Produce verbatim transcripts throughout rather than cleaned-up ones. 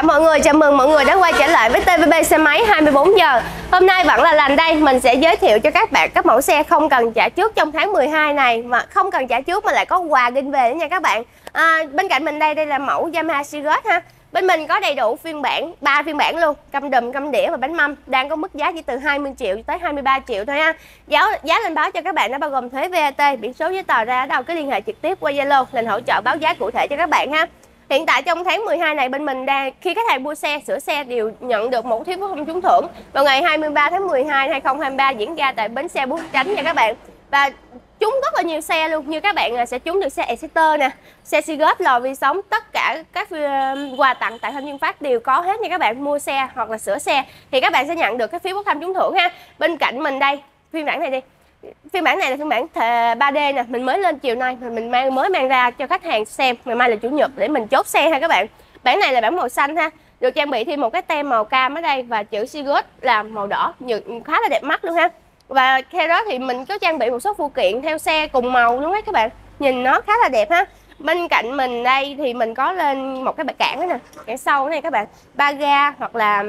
cả mọi người, chào mừng mọi người đã quay trở lại với tê vê bê xe máy hai mươi bốn giờ. Hôm nay vẫn là Lành đây, mình sẽ giới thiệu cho các bạn các mẫu xe không cần trả trước trong tháng mười hai này, mà không cần trả trước mà lại có quà ginh về nữa nha các bạn. À, bên cạnh mình đây đây là mẫu Yamaha Cigotte ha. Bên mình có đầy đủ phiên bản, ba phiên bản luôn, căm đùm, căm đĩa và bánh mâm, đang có mức giá chỉ từ hai mươi triệu tới hai mươi ba triệu thôi ha. Giá giá lên báo cho các bạn đã bao gồm thuế vê a tê, biển số giấy tờ ra ở đâu cứ liên hệ trực tiếp qua Zalo, Lành hỗ trợ báo giá cụ thể cho các bạn ha. Hiện tại trong tháng mười hai này bên mình đang khi khách hàng mua xe, sửa xe đều nhận được một phiếu không trúng thưởng vào ngày hai mươi ba tháng mười hai năm hai nghìn không trăm hai mươi ba diễn ra tại bến xe Bến Chánh nha các bạn. Và trúng rất là nhiều xe luôn, như các bạn sẽ trúng được xe Exciter nè, xe Cigotte, lò vi sóng, tất cả các quà tặng tại Thanh Nguyên Phát đều có hết nha các bạn. Mua xe hoặc là sửa xe thì các bạn sẽ nhận được cái phiếu bốc thăm trúng thưởng ha. Bên cạnh mình đây, phiên bản này đi. Phiên bản này là phiên bản ba D nè, mình mới lên chiều nay, mình mang mới mang ra cho khách hàng xem, ngày mai là chủ nhật để mình chốt xe ha các bạn. Bản này là bản màu xanh ha, được trang bị thêm một cái tem màu cam ở đây và chữ Cigotte là màu đỏ, khá là đẹp mắt luôn ha. Và theo đó thì mình có trang bị một số phụ kiện theo xe cùng màu luôn đấy các bạn, nhìn nó khá là đẹp ha. Bên cạnh mình đây thì mình có lên một cái cản đó nè, cản sau này các bạn, ba ga hoặc là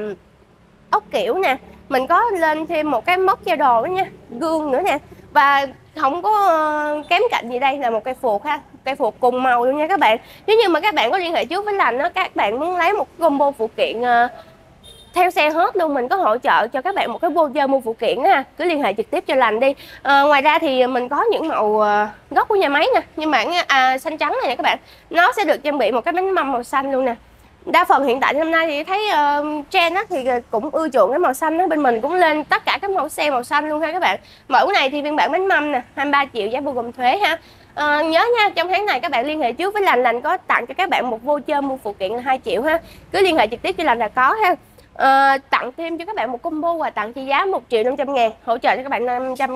ốc kiểu nè. Mình có lên thêm một cái móc treo đồ đó nha, gương nữa nè. Và không có uh, kém cạnh gì, đây là một cây phuộc ha, cây phuộc cùng màu luôn nha các bạn. Nếu như mà các bạn có liên hệ trước với Lành đó, các bạn muốn lấy một combo phụ kiện uh, theo xe hết luôn, mình có hỗ trợ cho các bạn một cái voucher mua phụ kiện ha, cứ liên hệ trực tiếp cho Lành đi. À, ngoài ra thì mình có những màu uh, gốc của nhà máy nè, nhưng mà à, xanh trắng này nè các bạn, nó sẽ được trang bị một cái bánh mâm màu xanh luôn nè. Đa phần hiện tại năm nay thì thấy uh, trend á, thì cũng ưa chuộng cái màu xanh đó, bên mình cũng lên tất cả các mẫu xe màu xanh luôn ha các bạn. Mẫu này thì phiên bản bánh mâm nè, hai mươi ba triệu giá bao gồm thuế ha. Uh, nhớ nha, trong tháng này các bạn liên hệ trước với Lành, Lành có tặng cho các bạn một voucher mua phụ kiện là hai triệu ha, cứ liên hệ trực tiếp cho Lành là có ha. Uh, tặng thêm cho các bạn một combo quà tặng trị giá một triệu năm trăm ngàn, hỗ trợ cho các bạn năm trăm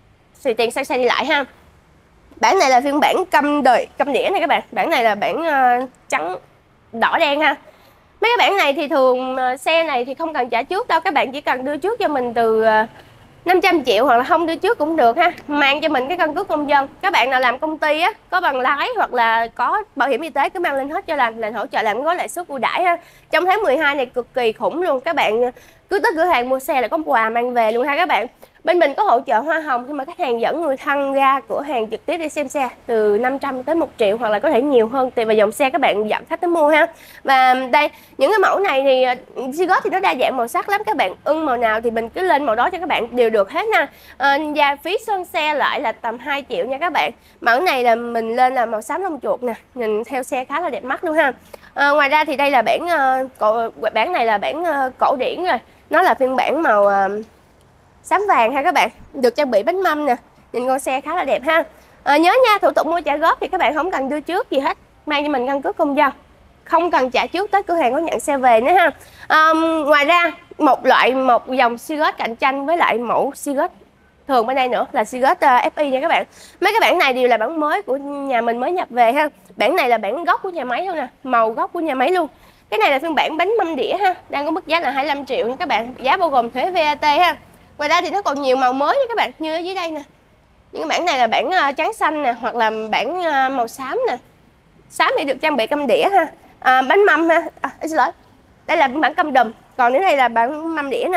xì tiền sang xe đi lại ha. Bản này là phiên bản căm đời căm đĩa này các bạn, bản này là bản uh, trắng đỏ đen ha. Mấy cái bản này thì thường uh, xe này thì không cần trả trước đâu, các bạn chỉ cần đưa trước cho mình từ uh, năm trăm triệu hoặc là không đưa trước cũng được ha. Mang cho mình cái căn cước công dân. Các bạn nào làm công ty á, có bằng lái hoặc là có bảo hiểm y tế cứ mang lên hết cho Lành, Lành hỗ trợ làm gói lãi suất ưu đãi ha. Trong tháng mười hai này cực kỳ khủng luôn, các bạn cứ tới cửa hàng mua xe là có quà mang về luôn ha các bạn. Bên mình có hỗ trợ hoa hồng khi mà khách hàng dẫn người thân ra cửa hàng trực tiếp đi xem xe, từ năm trăm tới một triệu hoặc là có thể nhiều hơn tùy vào dòng xe các bạn dẫn khách tới mua ha. Và đây, những cái mẫu này thì Cigotte thì nó đa dạng màu sắc lắm, các bạn ưng màu nào thì mình cứ lên màu đó cho các bạn đều được hết nha. À, và phí sơn xe lại là tầm hai triệu nha các bạn. Mẫu này là mình lên là màu xám lông chuột nè, nhìn theo xe khá là đẹp mắt luôn ha. À, ngoài ra thì đây là bản uh, cổ, bản này là bản uh, cổ điển rồi, nó là phiên bản màu uh, xám vàng ha các bạn, được trang bị bánh mâm nè, nhìn con xe khá là đẹp ha. À, nhớ nha, thủ tục mua trả góp thì các bạn không cần đưa trước gì hết, mang cho mình căn cước công dân, không cần trả trước, tới cửa hàng có nhận xe về nữa ha. À, ngoài ra một loại một dòng Cigotte cạnh tranh với lại mẫu Cigotte thường bên đây nữa là Cigotte uh, ép i nha các bạn. Mấy cái bản này đều là bản mới của nhà mình mới nhập về ha. Bản này là bản gốc của nhà máy luôn nè, màu gốc của nhà máy luôn. Cái này là phiên bản bánh mâm đĩa ha, đang có mức giá là hai mươi lăm triệu nha các bạn, giá bao gồm thuế vê a tê ha. Ngoài ra thì nó còn nhiều màu mới nha các bạn, như ở dưới đây nè. Những bản này là bản uh, trắng xanh nè, hoặc là bản uh, màu xám nè. Xám thì được trang bị căm đĩa ha, à, bánh mâm ha. À, xin lỗi. Đây là bản căm đùm, còn đến đây là bản mâm đĩa nè.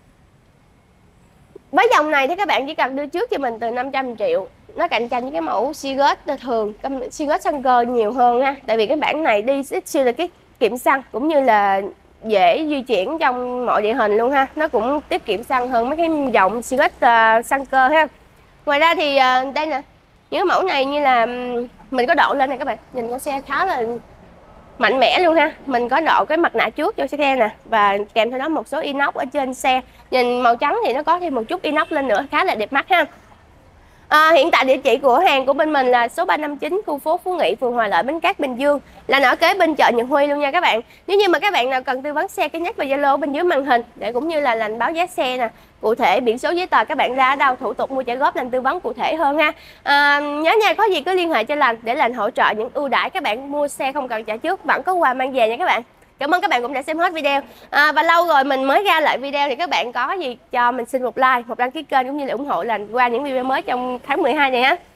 Với dòng này thì các bạn chỉ cần đưa trước cho mình từ năm trăm triệu. Nó cạnh tranh với cái mẫu Cigotte thường, Cigotte xăng cơ nhiều hơn ha. Tại vì cái bản này đi siêu là cái kiểm xăng cũng như là dễ di chuyển trong mọi địa hình luôn ha, nó cũng tiết kiệm xăng hơn mấy cái dòng Cigotte uh, xăng cơ ha. Ngoài ra thì uh, đây nè, những mẫu này như là mình có độ lên này các bạn, nhìn con xe khá là mạnh mẽ luôn ha. Mình có độ cái mặt nạ trước cho xe nè, và kèm theo đó một số inox ở trên xe. Nhìn màu trắng thì nó có thêm một chút inox lên nữa, khá là đẹp mắt ha. À, hiện tại địa chỉ của hàng của bên mình là số ba năm chín khu phố Phú Nghị, phường Hòa Lợi, Bến Cát, Bình Dương, là ở kế bên chợ Nhật Huy luôn nha các bạn. Nếu như mà các bạn nào cần tư vấn xe, cái nhắc vào Zalo bên dưới màn hình để cũng như là Lành báo giá xe nè, cụ thể biển số giấy tờ các bạn ra ở đâu, thủ tục mua trả góp, Lành tư vấn cụ thể hơn ha. À, nhớ nha, có gì cứ liên hệ cho Lành để Lành hỗ trợ những ưu đãi các bạn mua xe không cần trả trước, vẫn có quà mang về nha các bạn. Cảm ơn các bạn cũng đã xem hết video. À, và lâu rồi mình mới ra lại video thì các bạn có gì cho mình xin một like, một đăng ký kênh cũng như là ủng hộ Lành qua những video mới trong tháng mười hai này ha.